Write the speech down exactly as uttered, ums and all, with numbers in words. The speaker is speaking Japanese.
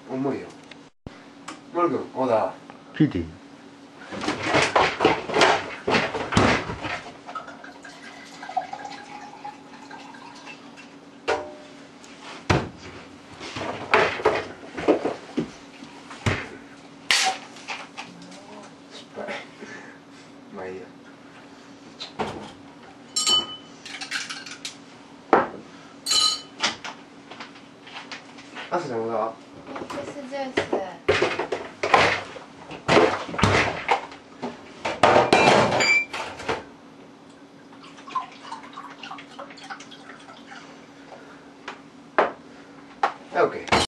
重いよ。丸くん、オーダー。 聞いていい？ 失敗。まあいいや。朝ちゃんオーダー。 ミックスジュース